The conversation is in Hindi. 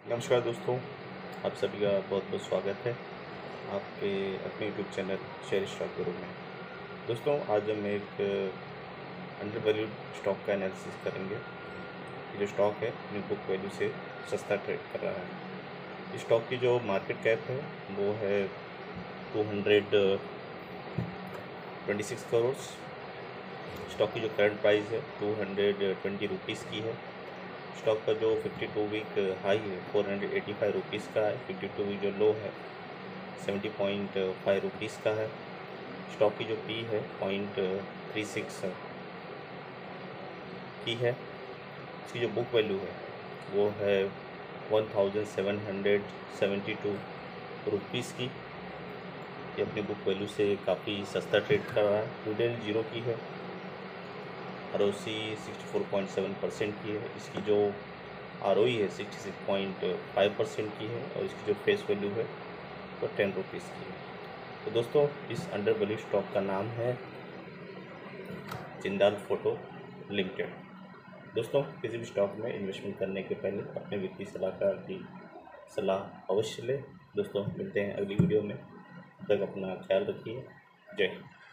नमस्कार दोस्तों, आप सभी का बहुत बहुत स्वागत है आपके अपने यूट्यूब चैनल शेयर स्टॉक गुरु में। दोस्तों, आज हम एक अंडर वैल्यूड स्टॉक का एनालिसिस करेंगे। ये जो स्टॉक है अपनी बुक वैल्यू से सस्ता ट्रेड कर रहा है। इस स्टॉक की जो मार्केट कैप है वो है 226 करोड़। स्टॉक की जो करंट प्राइस है 220 रुपीज़ की है। स्टॉक का जो 52 वीक हाई है 485 रुपीज़ का है। 52 वीक जो लो है 70.5 रुपीज़ का है। स्टॉक की जो पी है 0.36 की है। इसकी जो बुक वैल्यू है वो है 1772 रुपीज़ की। ये अपनी बुक वैल्यू से काफ़ी सस्ता ट्रेड कर रहा है। डिविडेंड जीरो की है। ROC 64.7% की है। इसकी जो ROE है 66.5% की है और इसकी जो फेस वैल्यू है वो 10 रुपीज़ की है। तो दोस्तों, इस अंडर वैल्यू स्टॉक का नाम है जिंदाल फोटो लिमिटेड। दोस्तों, किसी भी स्टॉक में इन्वेस्टमेंट करने के पहले अपने वित्तीय सलाहकार की सलाह अवश्य लें। दोस्तों, मिलते हैं अगली वीडियो में। तब तक अपना ख्याल रखिए। जय हिंद।